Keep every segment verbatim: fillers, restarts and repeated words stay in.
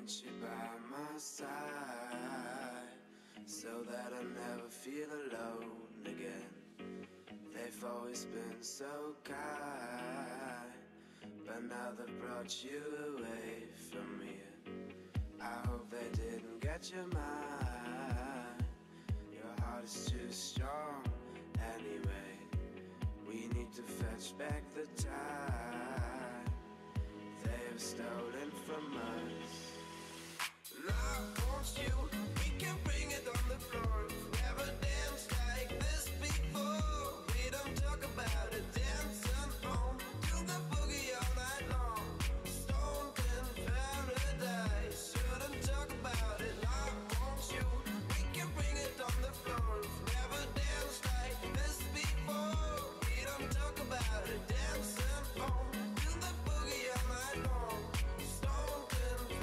want you by my side, so that I never feel alone again. They've always been so kind, but now they've brought you away from me. I hope they didn't get your mind. Your heart is too strong anyway. We need to fetch back the time they have stolen from us. And I want you, we can bring it on the floor. Never danced like this before. We don't talk about it, dancing home to the boogie all night long. Stoned in paradise, shouldn't talk about it. I want you, we can bring it on the floor. Never danced like this before. We don't talk about it, dancing home to the boogie all night long. Stoned in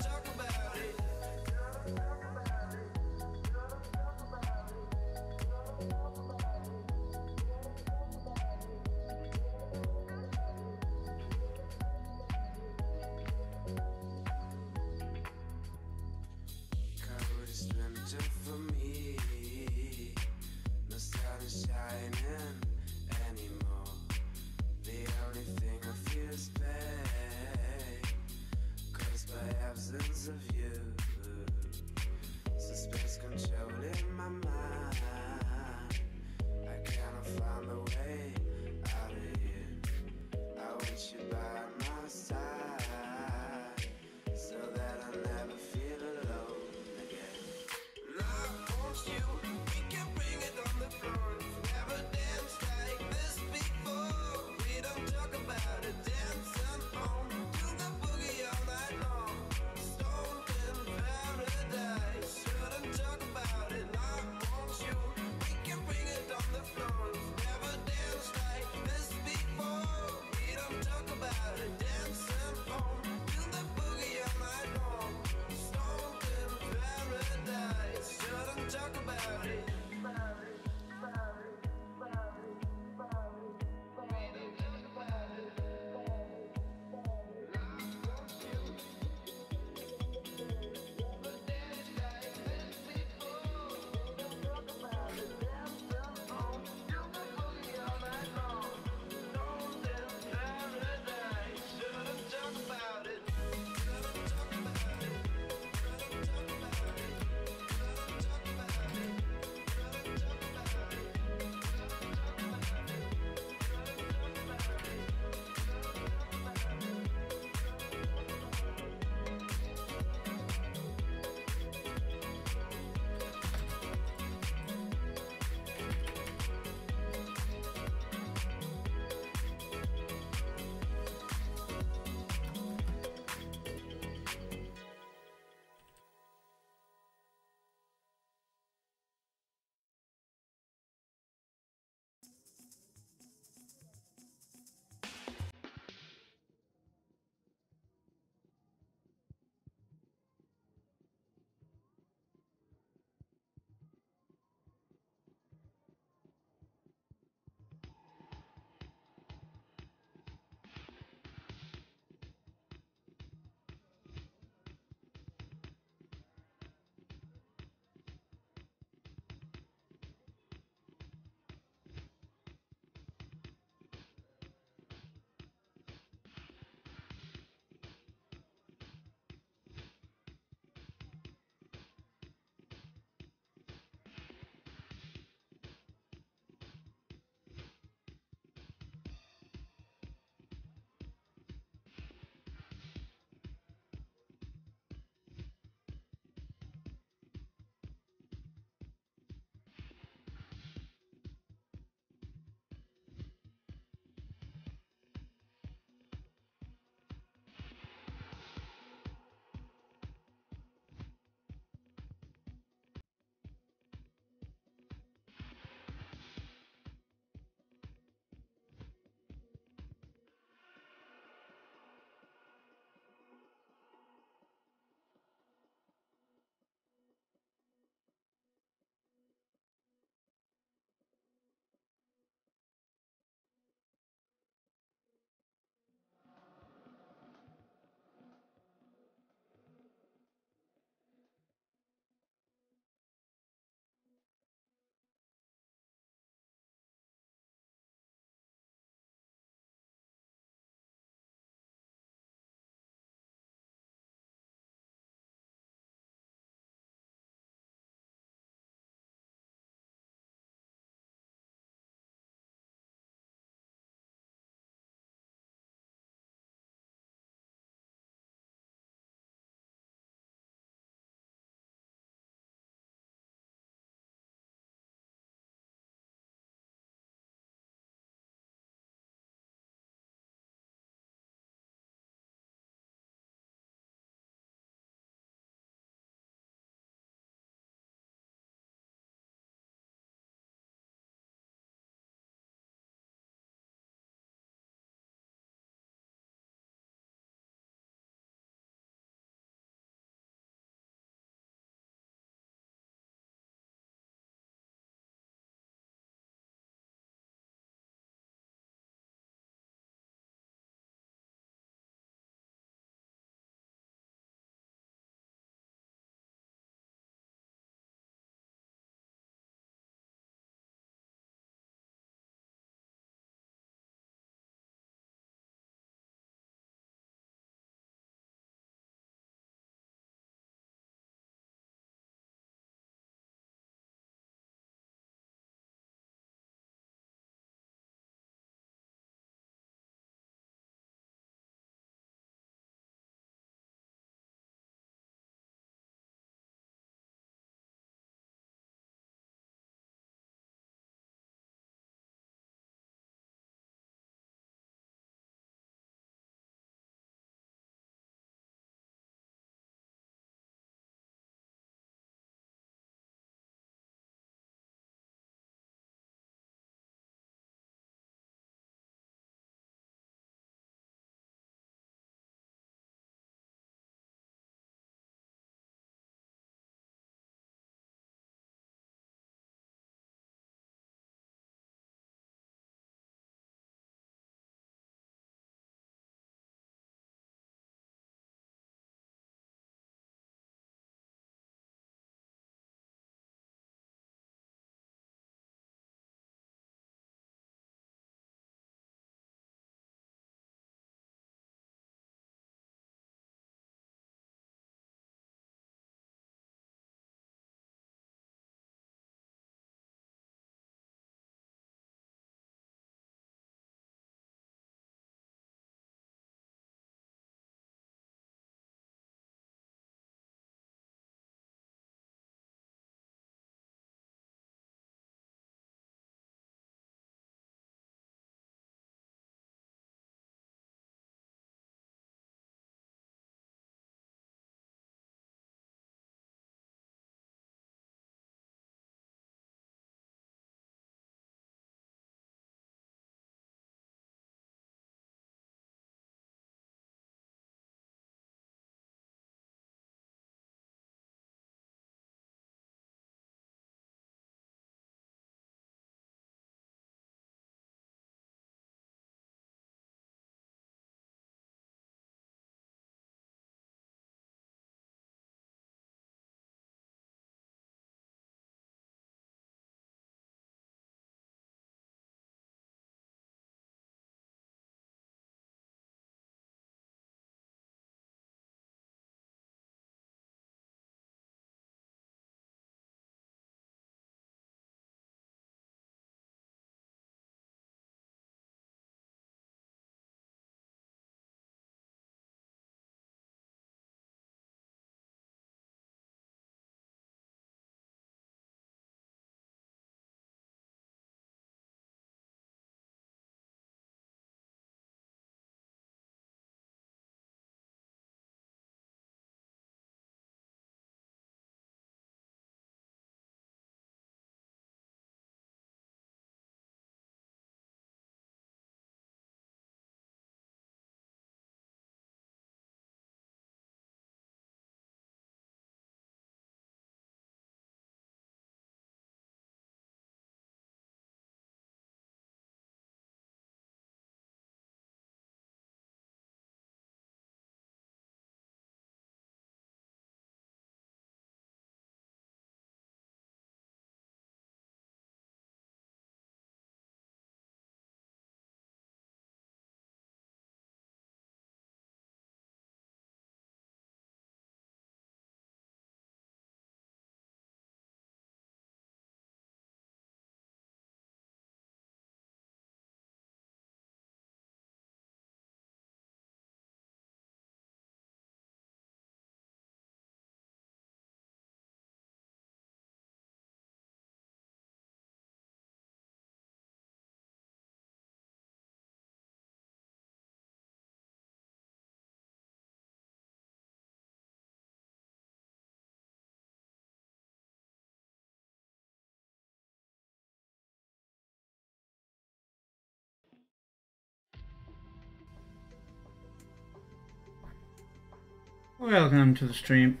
Welcome to the stream.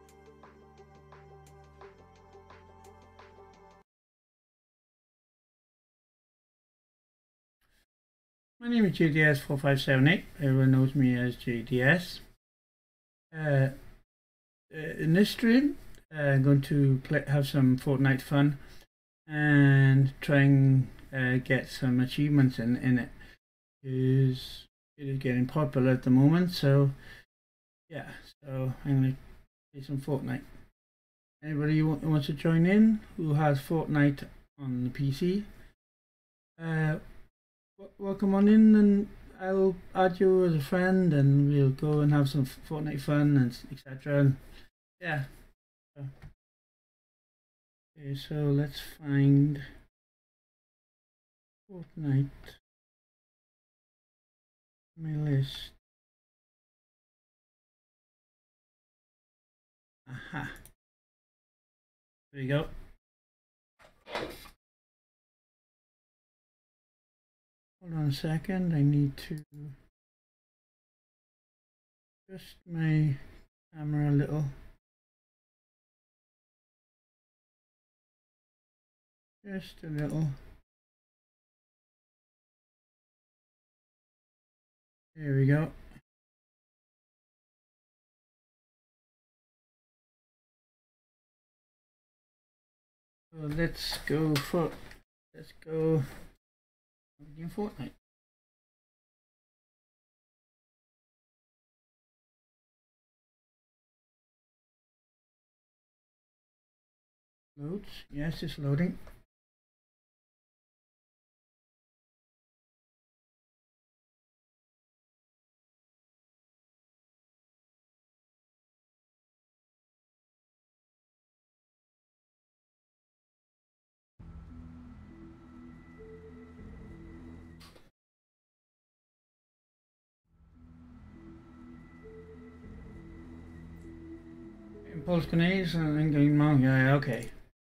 My name is J D S four five seven eight. Everyone knows me as J D S. Uh, in this stream, uh, I'm going to play, have some Fortnite fun and try and uh, get some achievements in, in it. It is, it is getting popular at the moment, so yeah, so I'm going to play some Fortnite. Anybody who wants to join in who has Fortnite on the P C, uh, welcome on in, and I'll add you as a friend and we'll go and have some Fortnite fun and et cetera. Yeah. Okay, so let's find Fortnite. My list. Aha. There we go. Hold on a second. I need to adjust my camera a little. Just a little. There we go. So let's go for let's go in Fortnite. Loads. Yes, it's loading. Impulse grenades and going wrong. Yeah, okay.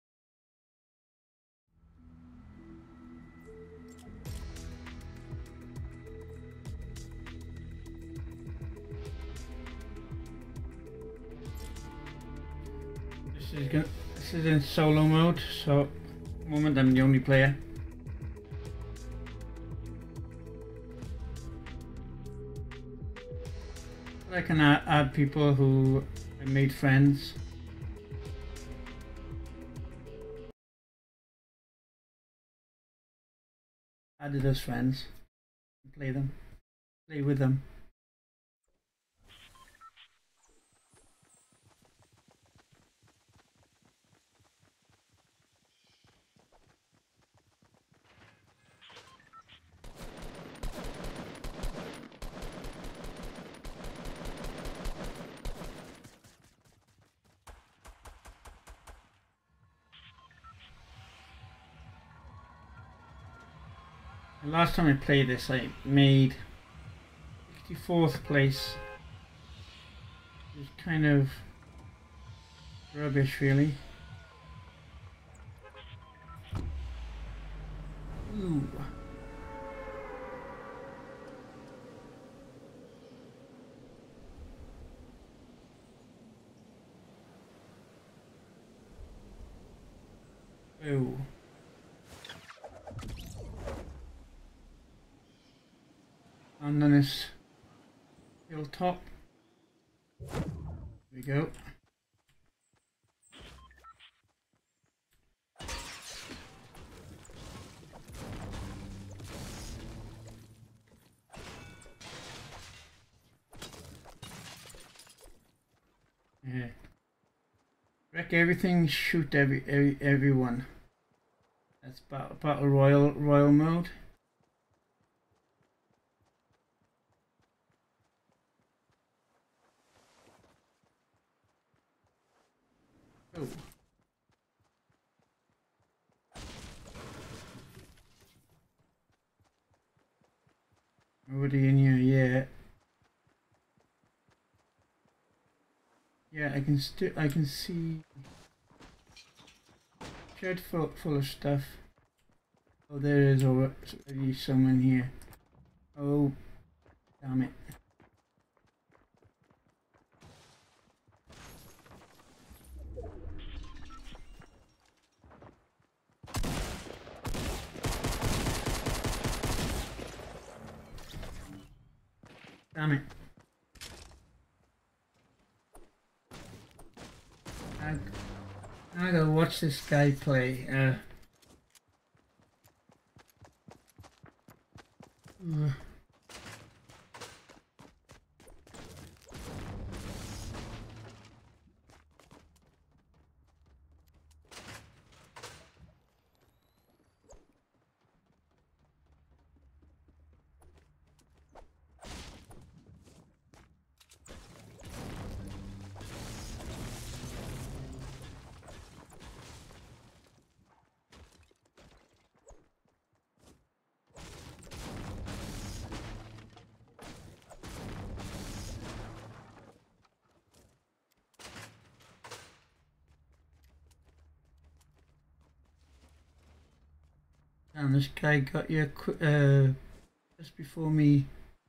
This is gonna, this is in solo mode, so at the moment I'm the only player. But I can add, add people who I made friends. Added as friends. Play them. Play with them. The last time I played this, I made sixty-fourth place. It was kind of rubbish, really. Ooh. Oh. And then this hilltop. There we go. Yeah. Wreck everything, shoot every, every everyone. That's battle, battle royal royal mode. Oh. Nobody in here yet. Yeah, I can still I can see shed full full of stuff. Oh, there is already someone here. Oh, damn it! Damn it. I, I gotta watch this guy play. Uh, uh, and this guy got you qu uh, just before me.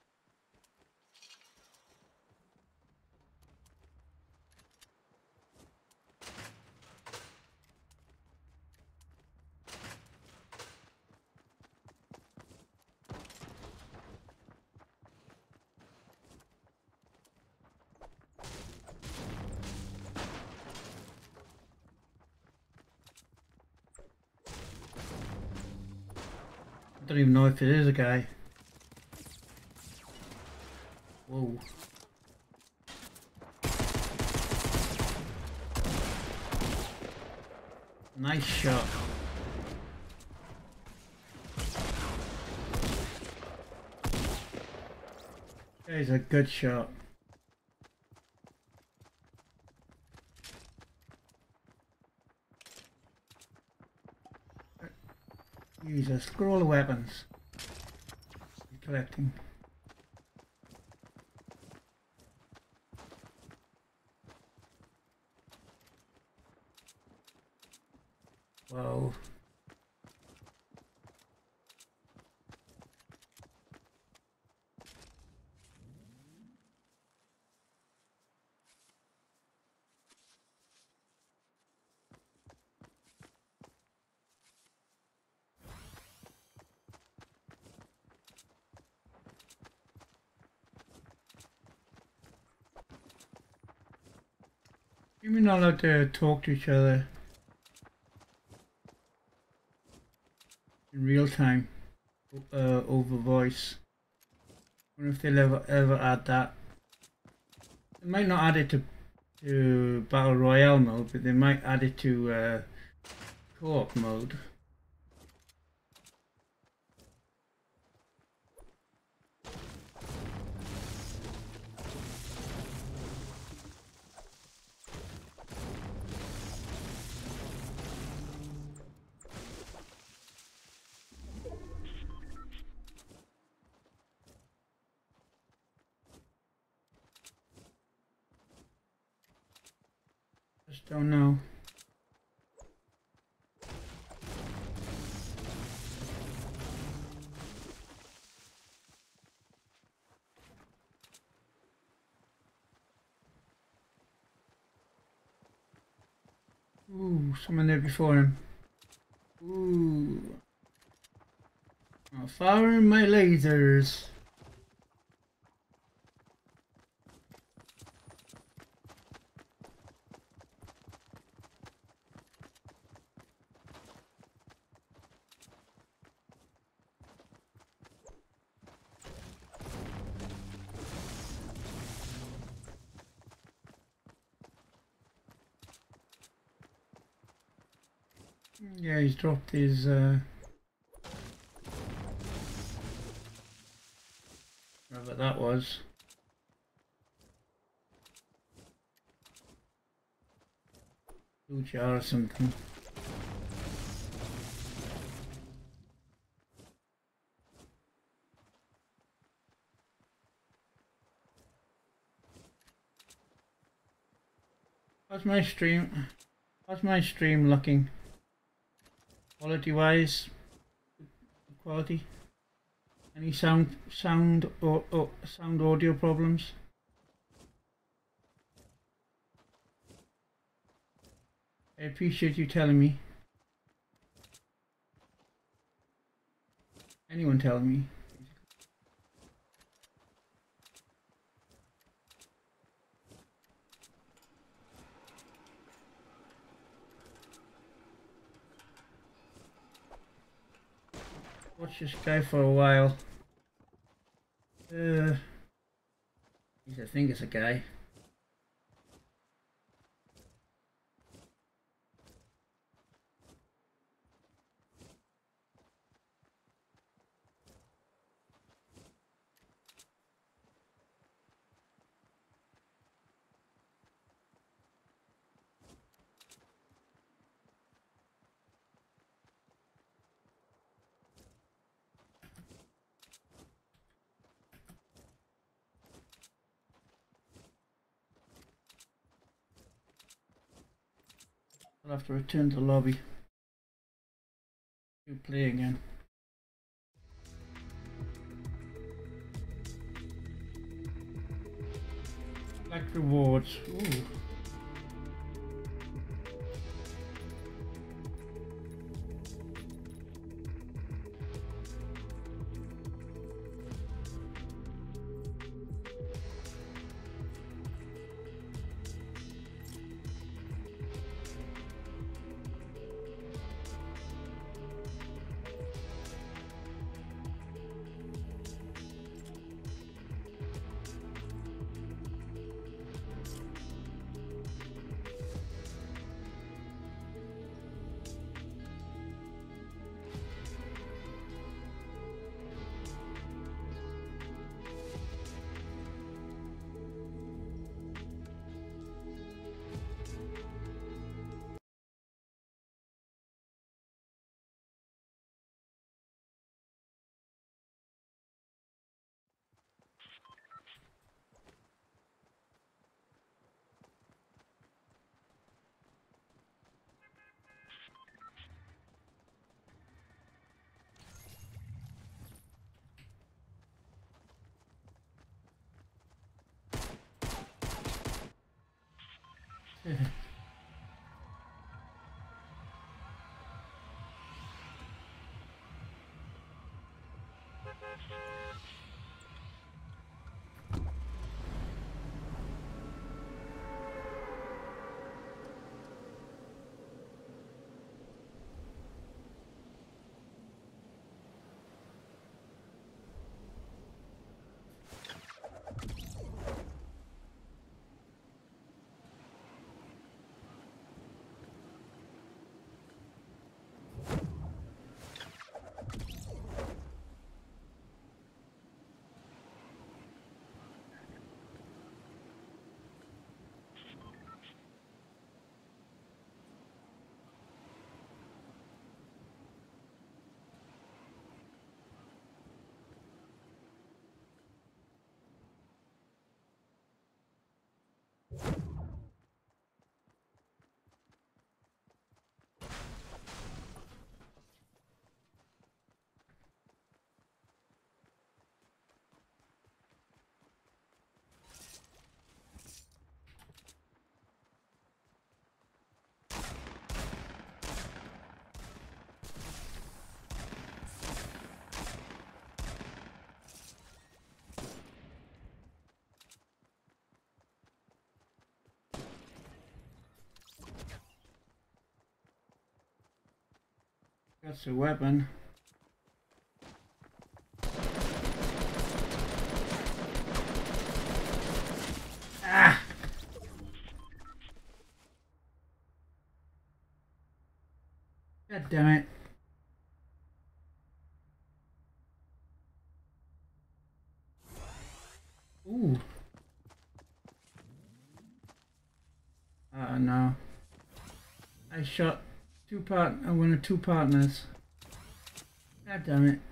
I don't even know if it is a guy. Whoa. Nice shot. That is a good shot. Use a scroll of weapons. Collecting. Whoa. You're not allowed to talk to each other in real time uh, over voice. I wonder if they'll ever ever add that. They might not add it to to Battle Royale mode, but they might add it to uh, co-op mode. Just don't know. Ooh, someone there before him. Ooh. I'm firing my lasers. Yeah, he's dropped his uh whatever that was. Blue jar or something. How's my stream? How's my stream looking? Quality wise? Quality? Any sound sound or, or sound audio problems? I appreciate you telling me. Anyone telling me. watch this guy for a while. Uh, I think it's a guy. I'll have to return to the lobby to play again. Black rewards. Ooh. That's a weapon. Ah! God damn it. Ooh. Uh, no. I shot two part, uh, one of two partners. God damn it.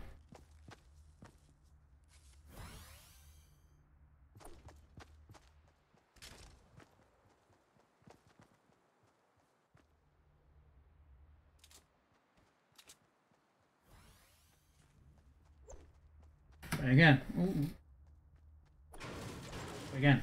Try again. Ooh. Try again.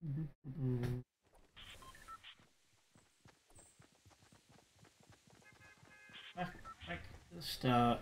Back, back to the start.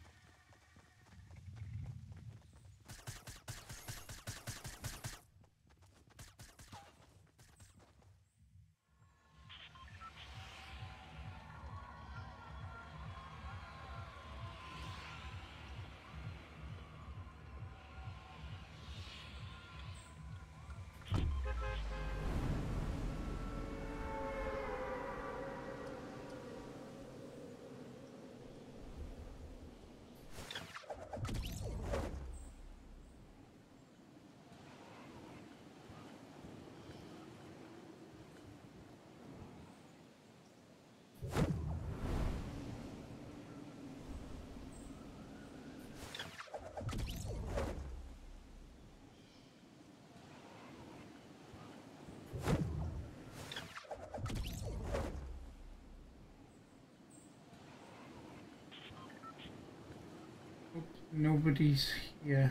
Nobody's here.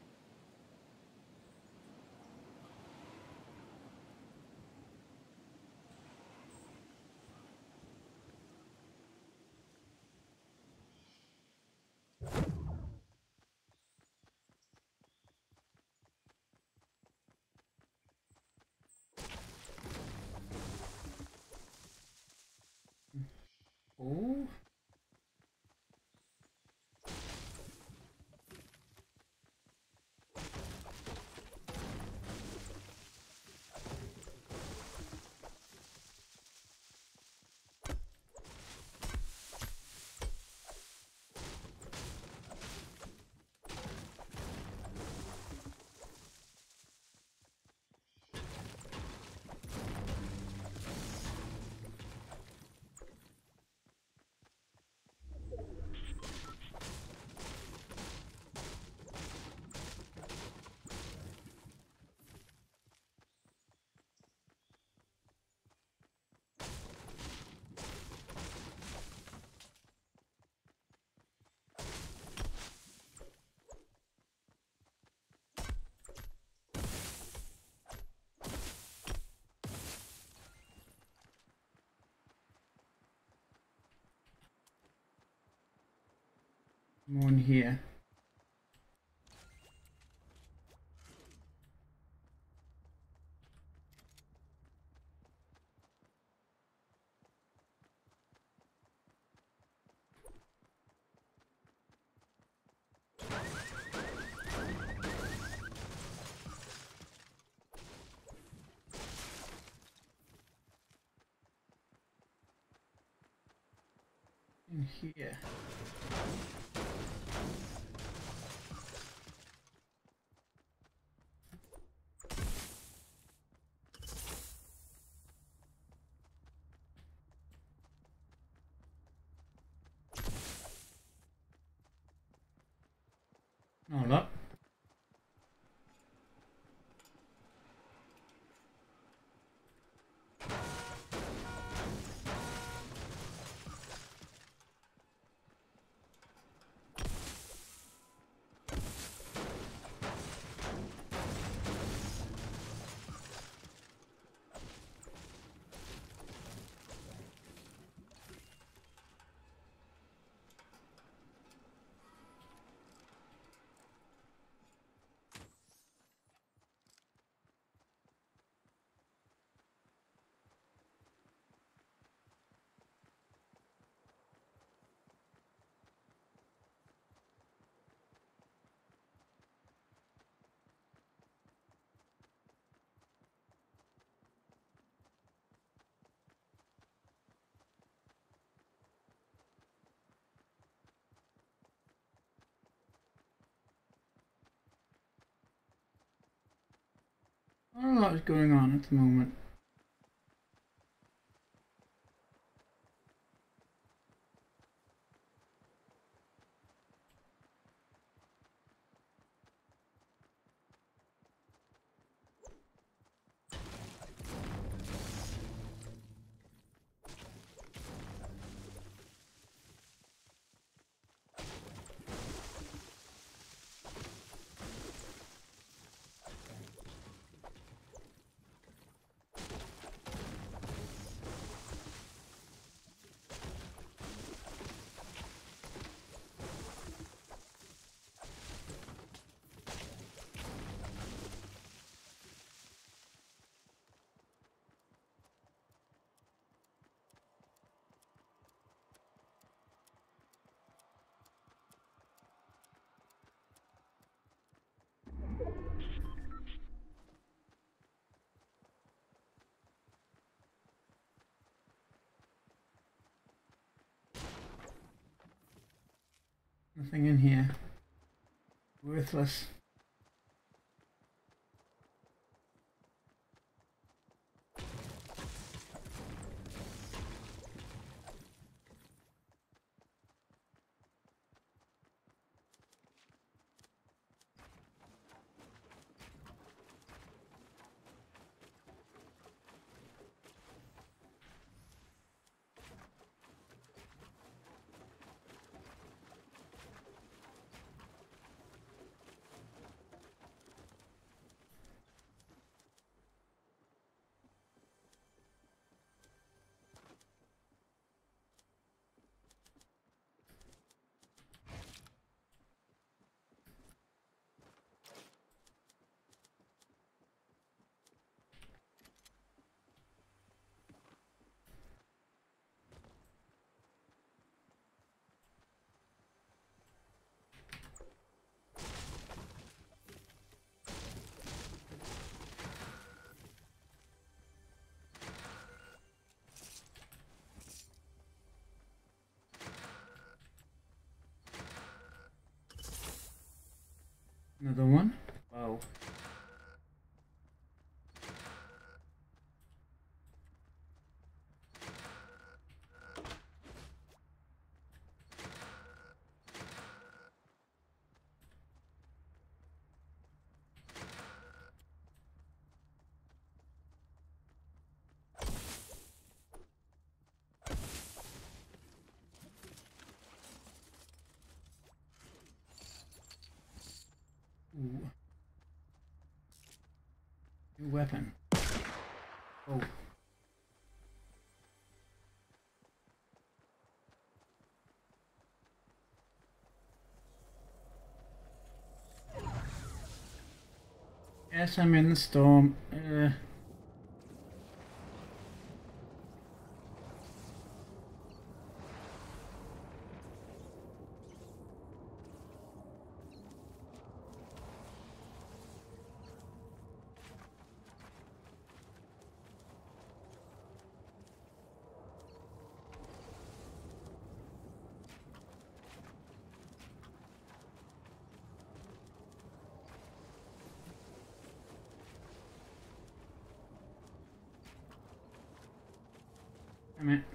Oh. I'm on here. In here. All up. Not a lot is going on at the moment. Nothing in here. Worthless. Another one. Wow. Ooh. New weapon. Oh. Yes, I'm in the storm. Uh, Damn it.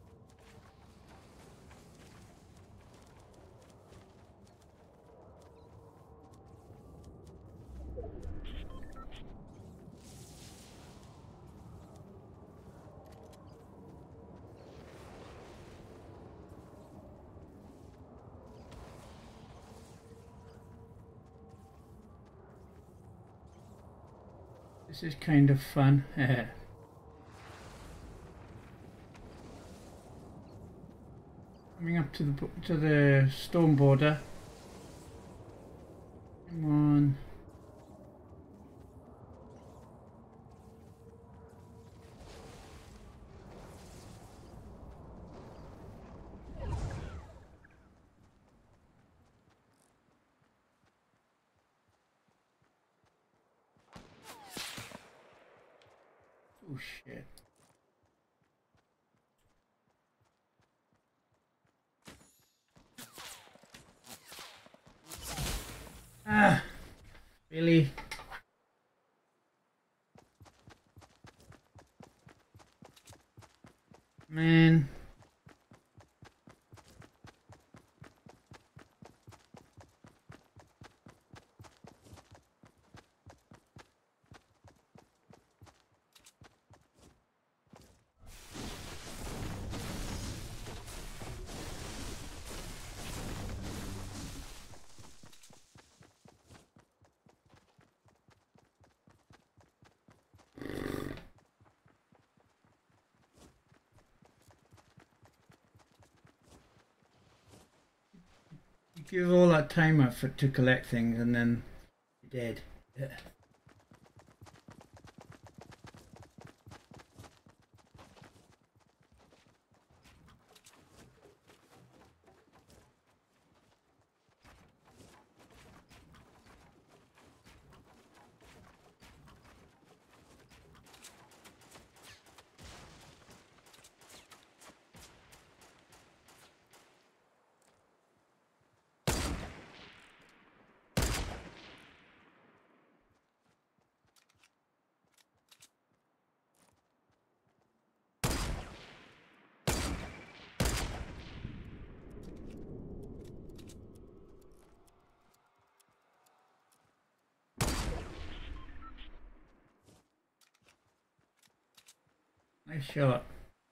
This is kind of fun. Coming up to the to the storm border. Come on. Oh shit. Ah, really? Man. You give all that time up for, to collect things and then you're dead. Yeah. Nice shot.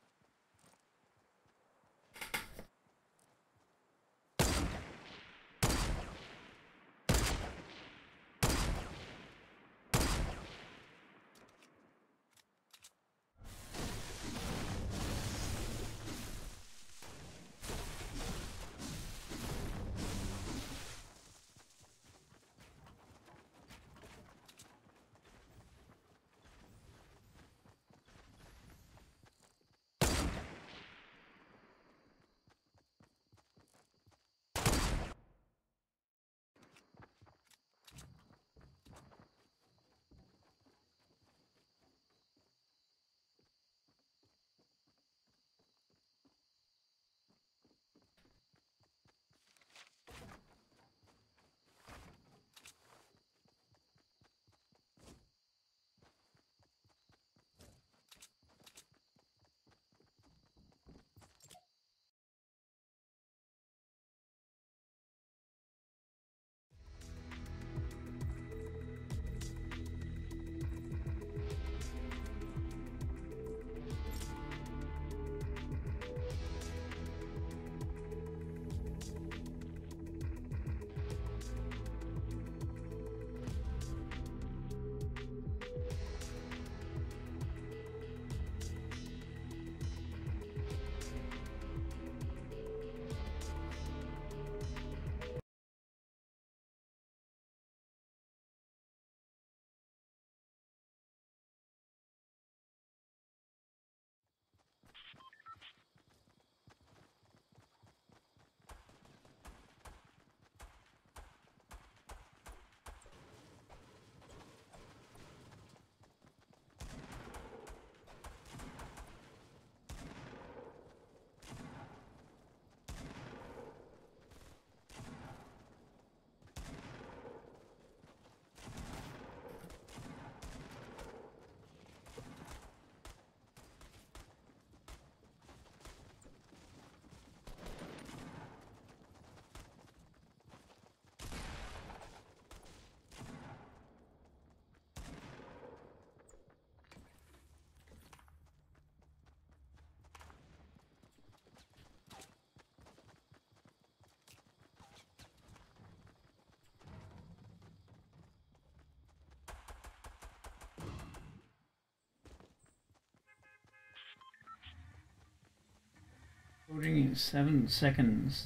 Loading in seven seconds.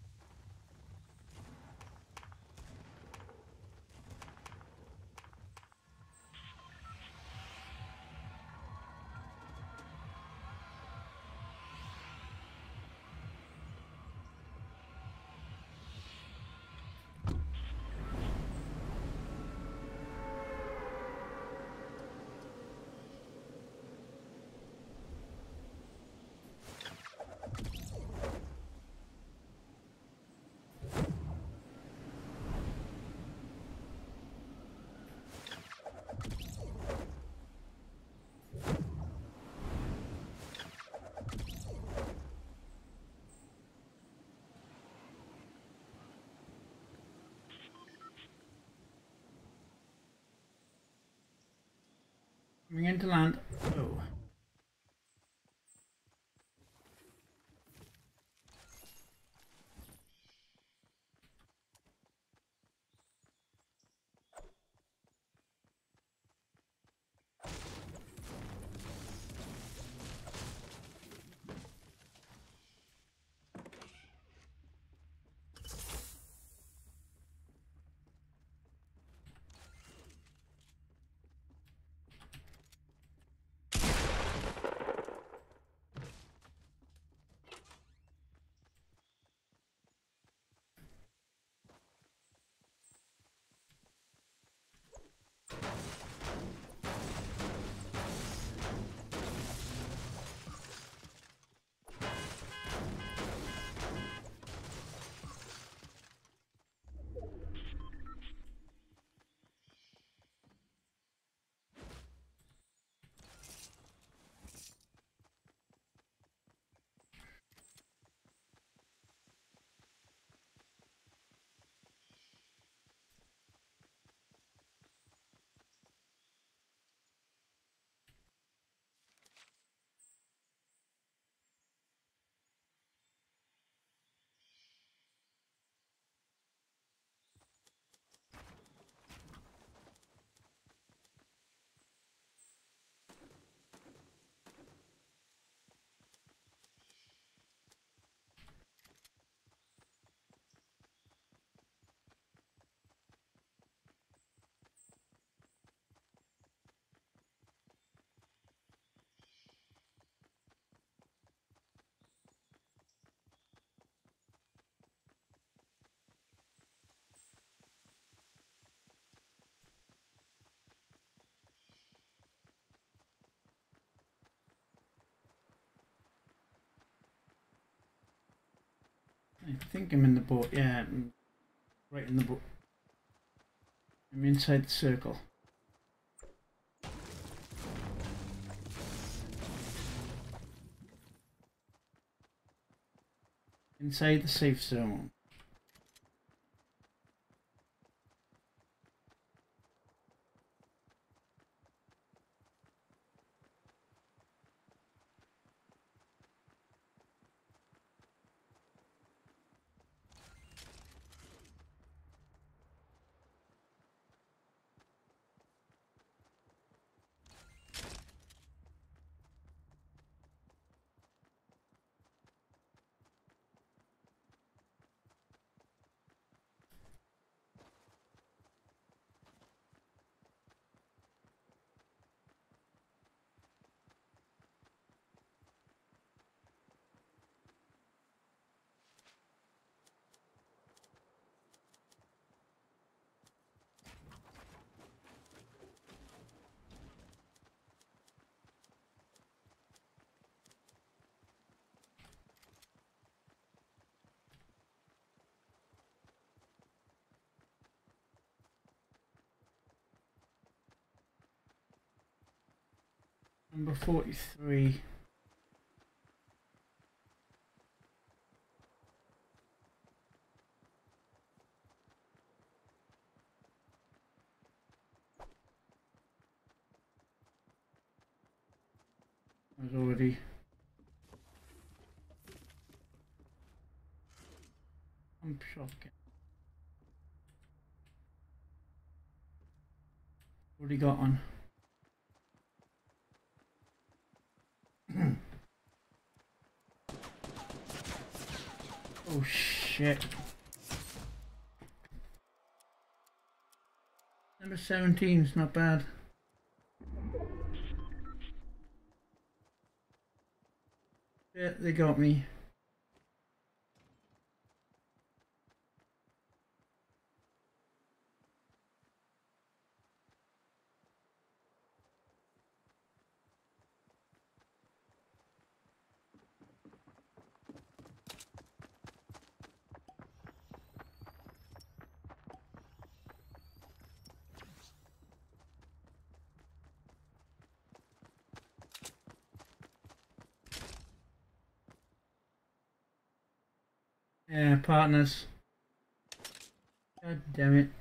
Coming into land. Oh. I think I'm in the boat. Yeah, I'm right in the boat. I'm inside the circle. Inside the safe zone. Number forty-three. I was already. I'm shotgun. Already got on. Oh shit. Number seventeen is not bad. Yeah, they got me. Yeah, partners. God damn it.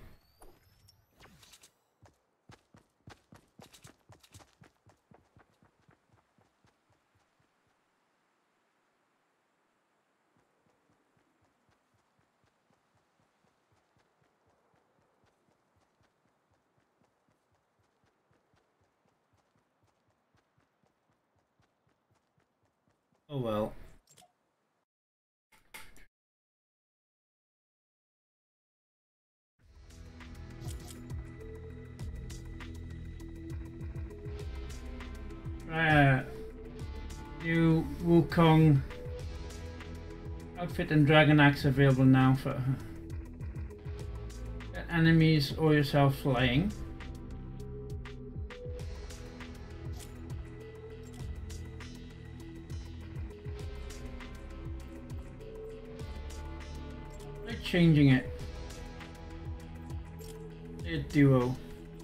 Oh well. Uh, new Wukong outfit and dragon axe available now for enemies or yourself flying. Try changing it. A duo.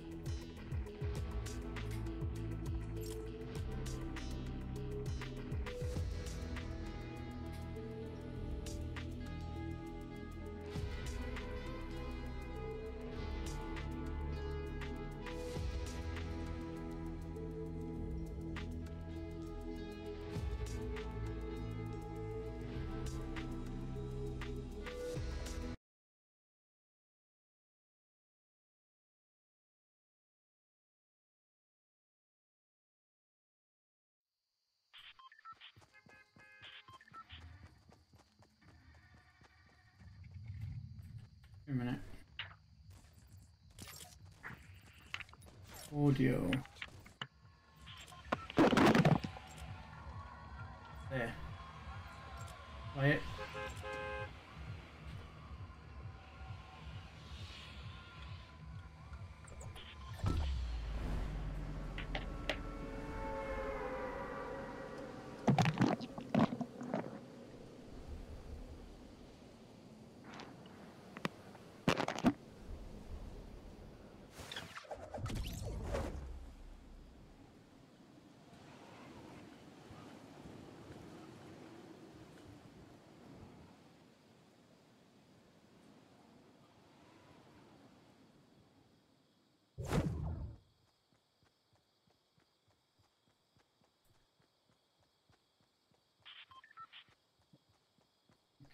Wait a minute. Audio. There. Play it.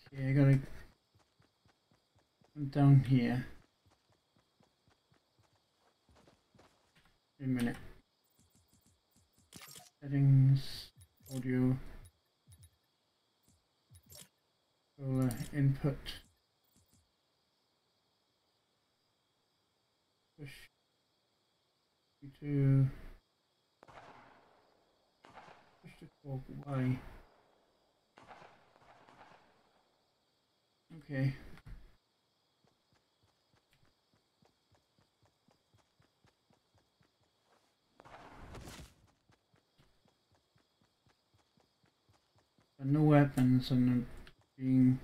Okay, I gotta come down here. Wait a minute. Settings, audio, controller, input, push to push to talk Y. Okay. No weapons and I'm being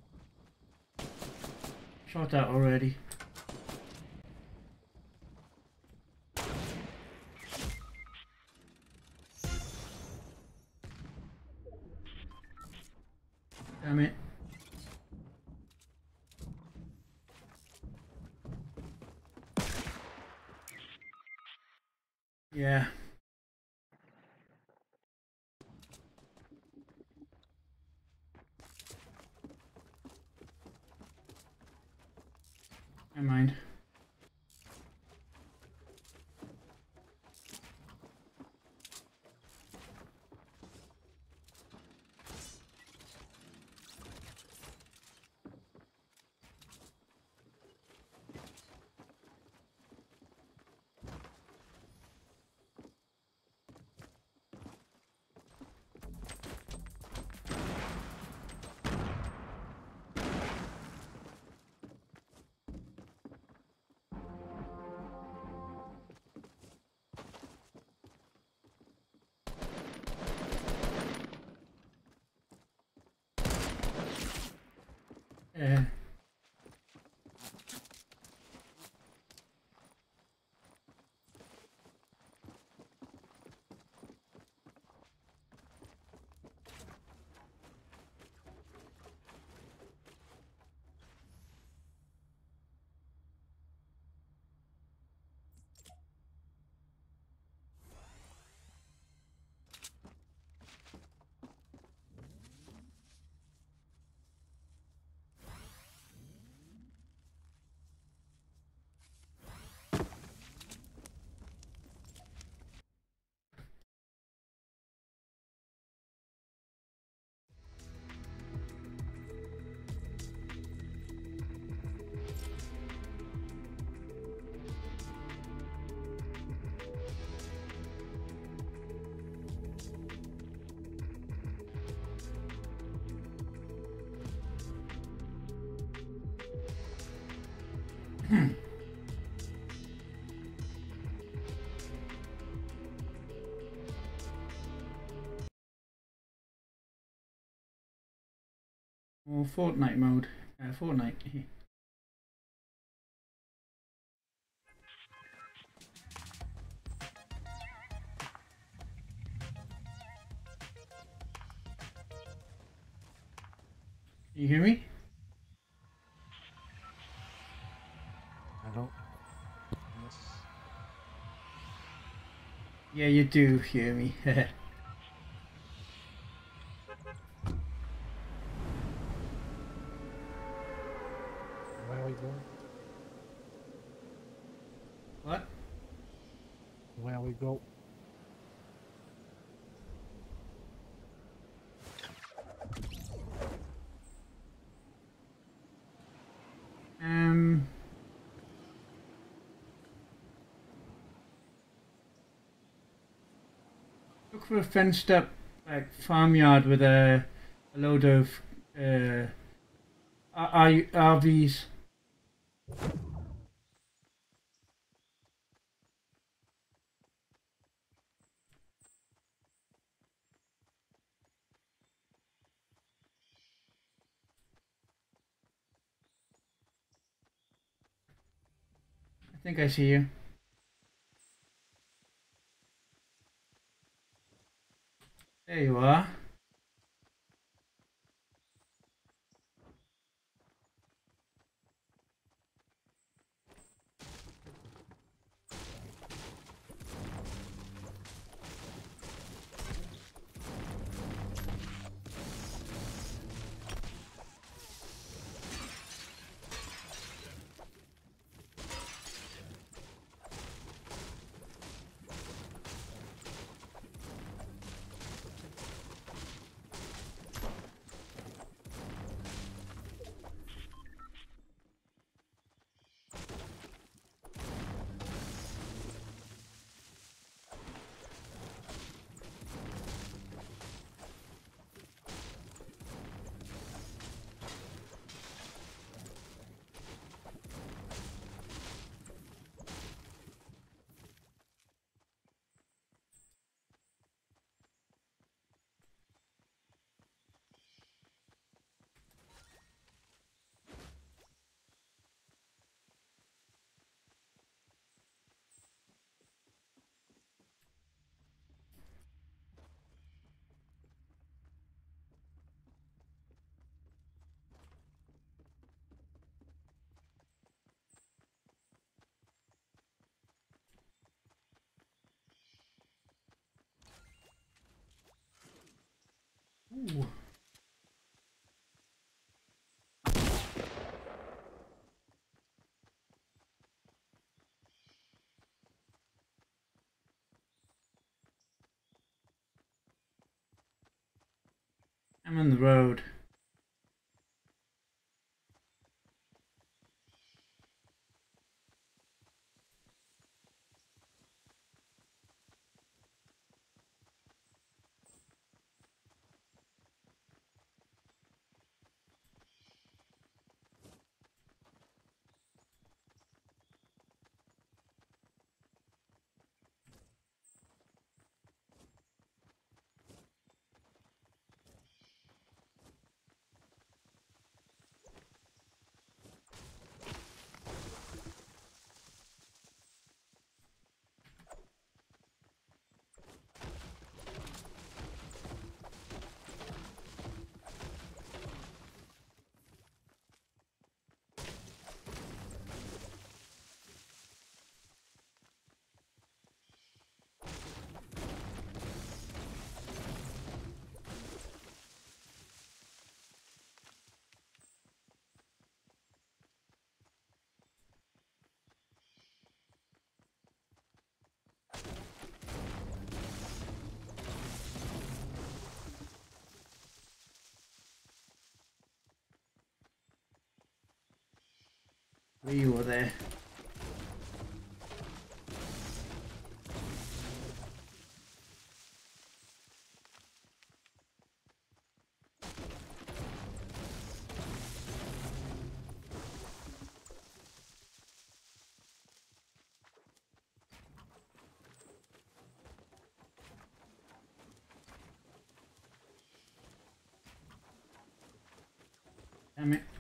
shot at already. Damn it. Yeah. Never mind. Yeah. Or Fortnite mode. Uh, Fortnite. You hear me? Hello? Yes. Yeah, you do hear me. Where are we going? What? Where we go? Um. Look for a fenced up like farmyard with a, a load of uh, R Vs. I think I see you. There you are. I'm on the road. Where you were there. Damn it.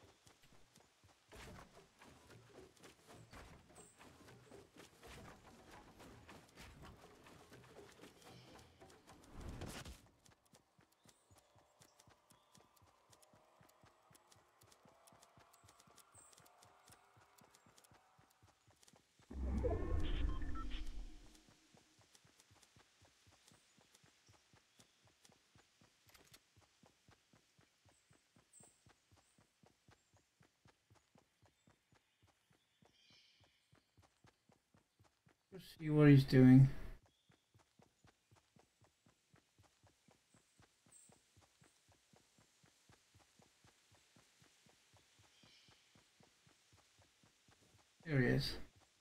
Let's see what he's doing. There he is.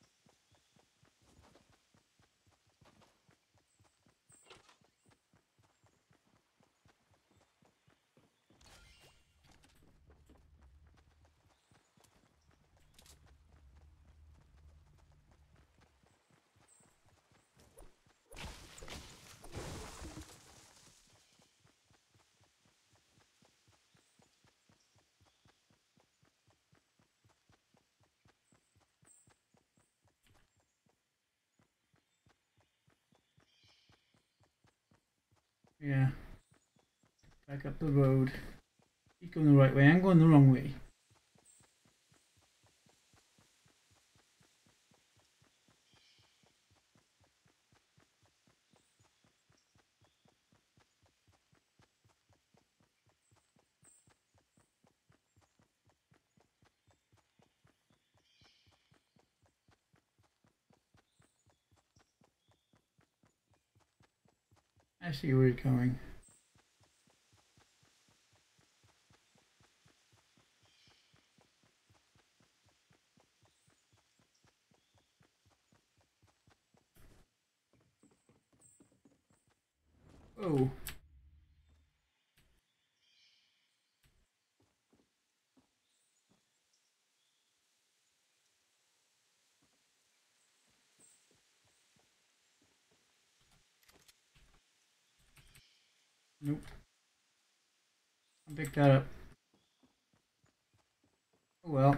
Yeah. Back up the road. He's going the right way. I'm going the wrong way. I see where you're going. Oh. Nope. I'll pick that up. Oh well.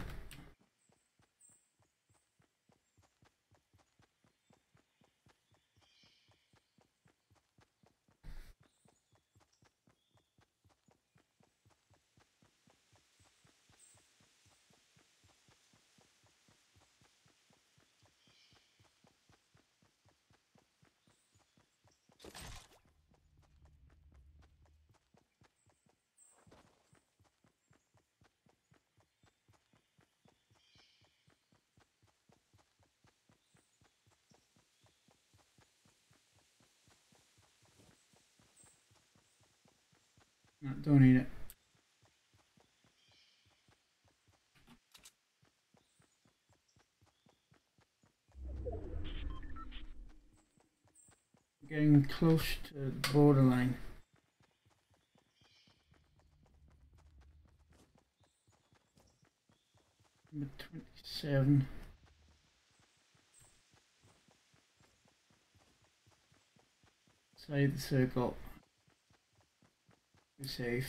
No, don't need it. Getting close to the borderline. Number twenty-seven. Inside the circle. Be safe.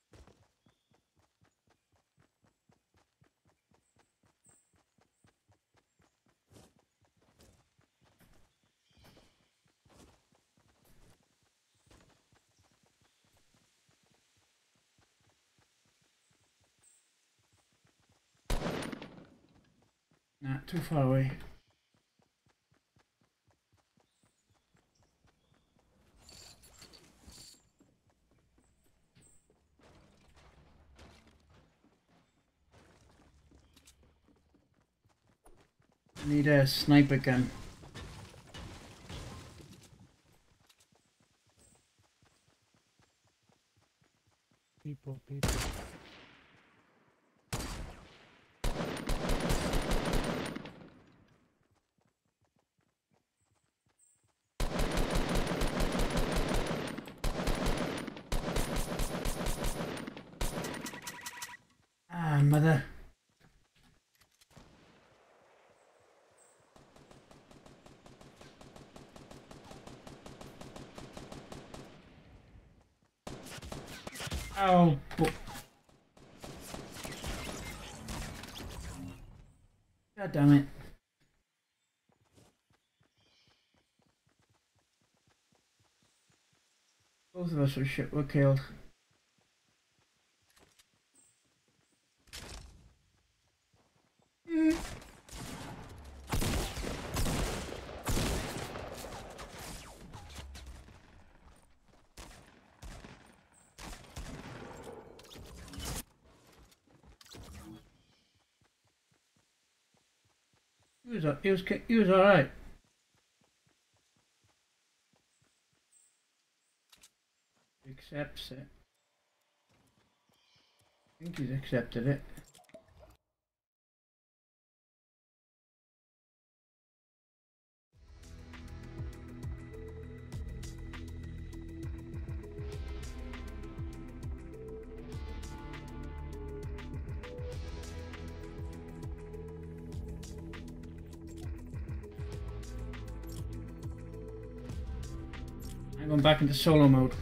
Not too far away. I need a sniper gun. People, people. Ah, mother. Oh, bo- God damn it. Both of us were shit were killed. Mm. He was, he was, he was alright. He accepts it. I think he's accepted it. I'm going back into solo mode.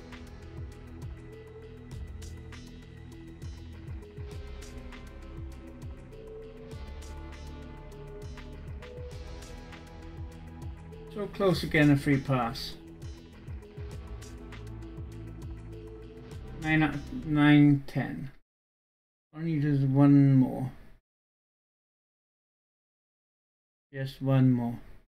So close again, a free pass. Nine, nine, ten. All I need is one more. Just one more.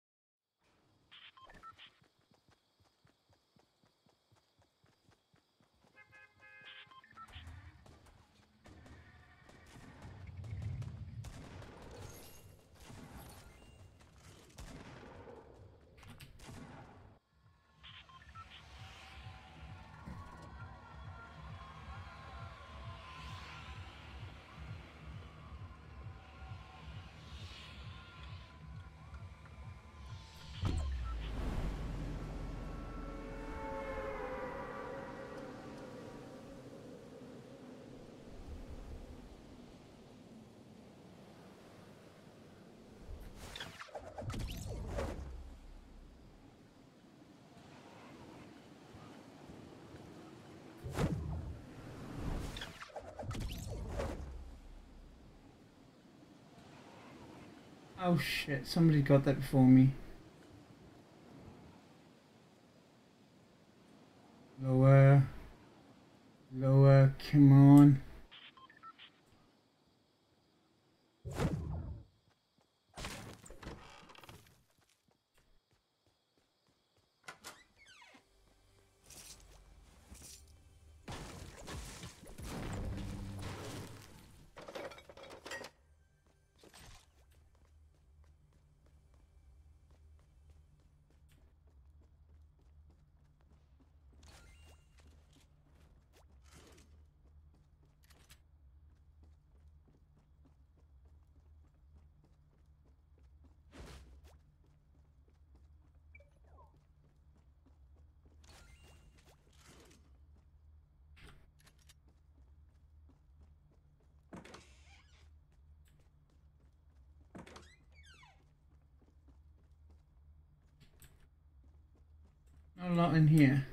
Oh shit, somebody got that before me. Lower. Lower, come on. Not a lot in here.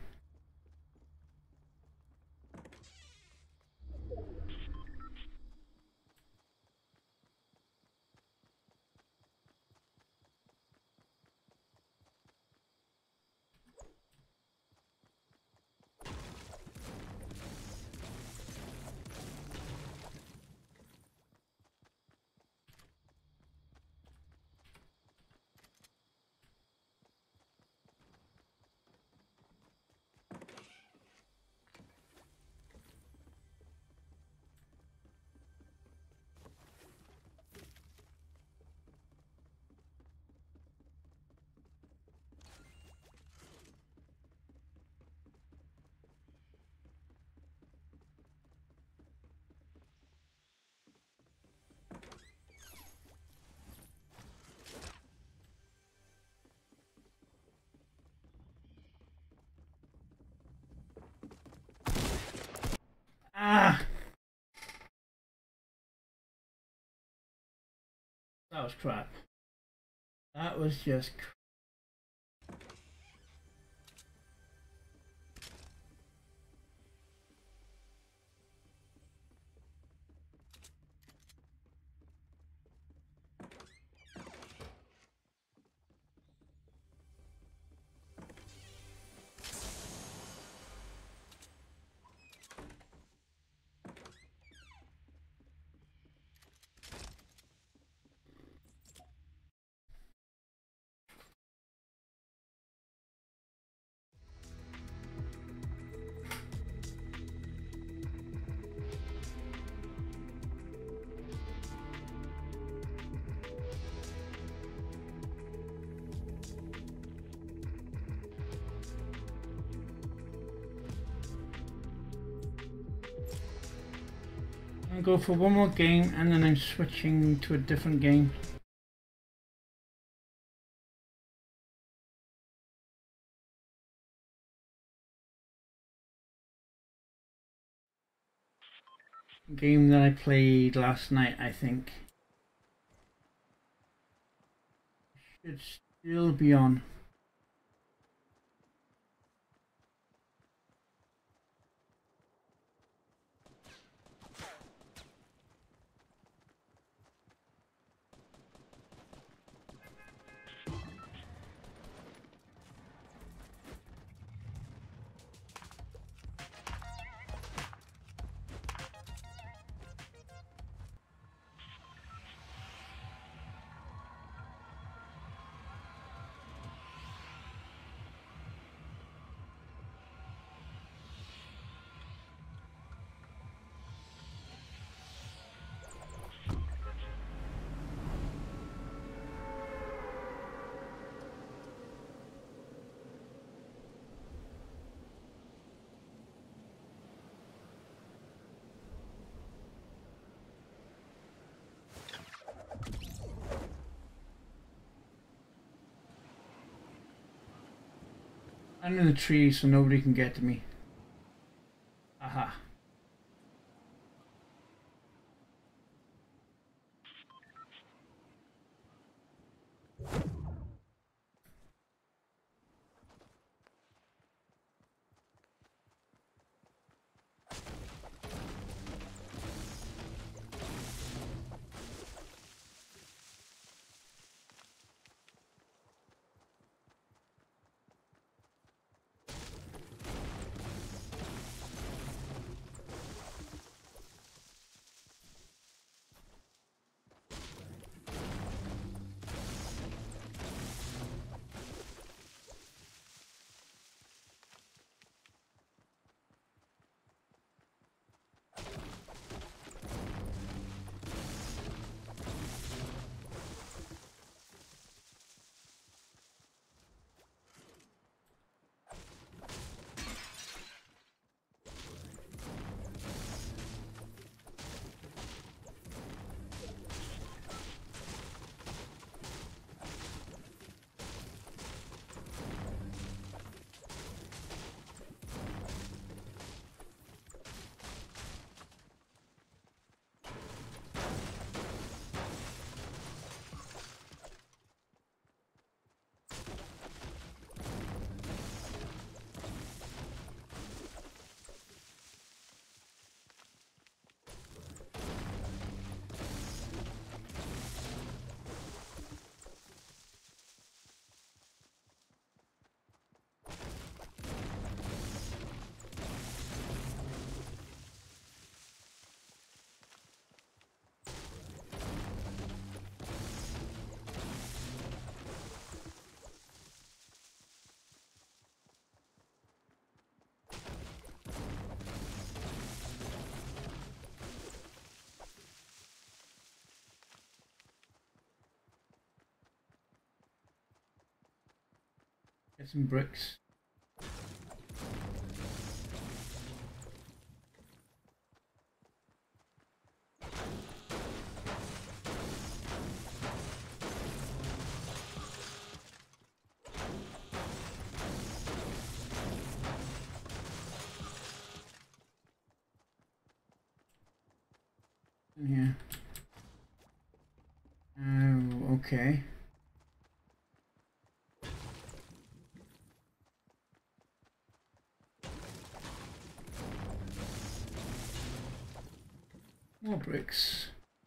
Ah! That was crap. That was just crap. I'm going to go for one more game and then I'm switching to a different game. Game that I played last night, I think. Should still be on. I'm in the tree so nobody can get to me. Aha. Get some bricks. In here. Oh, okay. More bricks.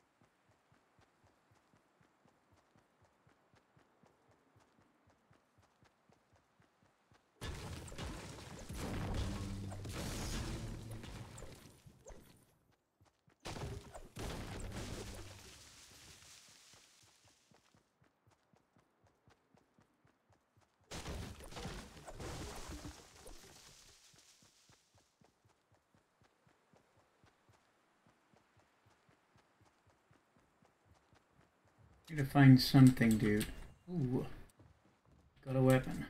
Need to find something, dude. Ooh, got a weapon.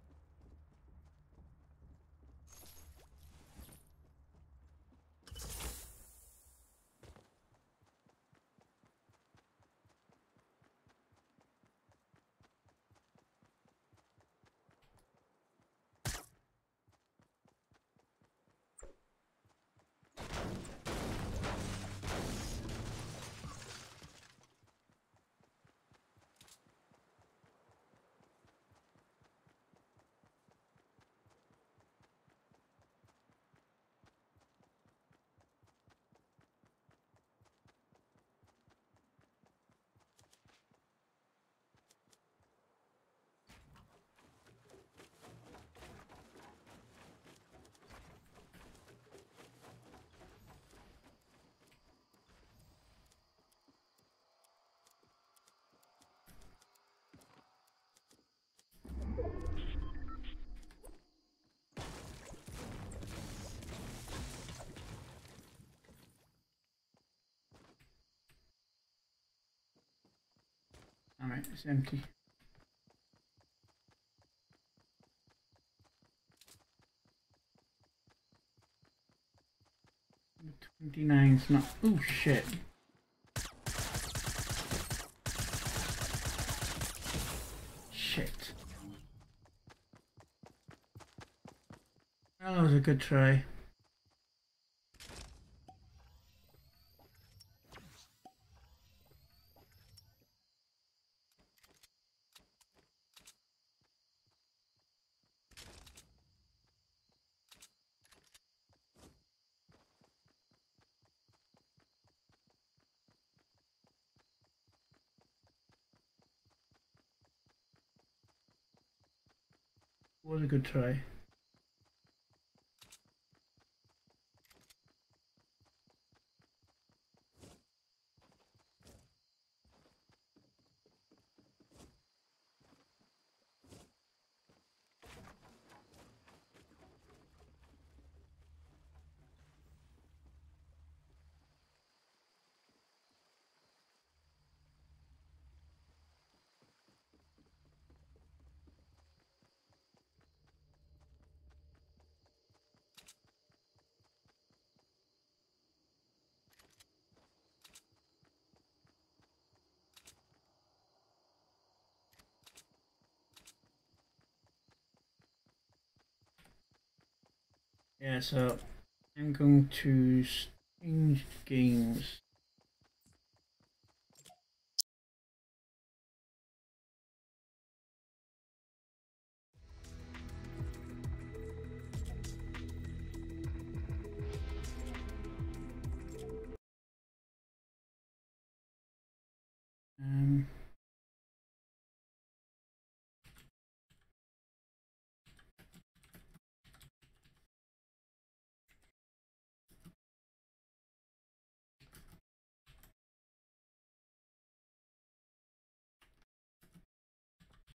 Alright, it's empty. twenty-nine's not. Oh shit. Shit. Well, that was a good try. Was a good try. Yeah, so I'm going to Strange Games.